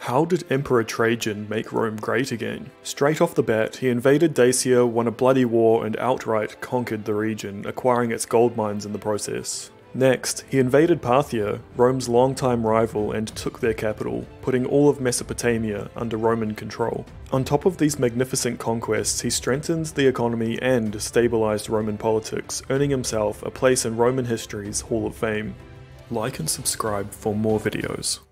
How did Emperor Trajan make Rome great again? Straight off the bat, he invaded Dacia, won a bloody war, and outright conquered the region, acquiring its gold mines in the process. Next, he invaded Parthia, Rome's longtime rival, and took their capital, putting all of Mesopotamia under Roman control. On top of these magnificent conquests, he strengthened the economy and stabilized Roman politics, earning himself a place in Roman history's Hall of Fame. Like and subscribe for more videos.